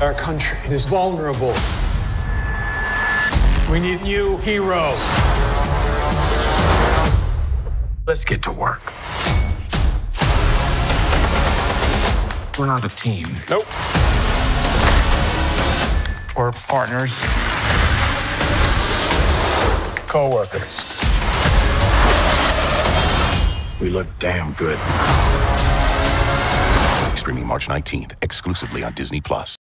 Our country is vulnerable. We need new heroes. Let's get to work. We're not a team. Nope. We're partners. Co-workers. We look damn good. Streaming March 19th, exclusively on Disney+.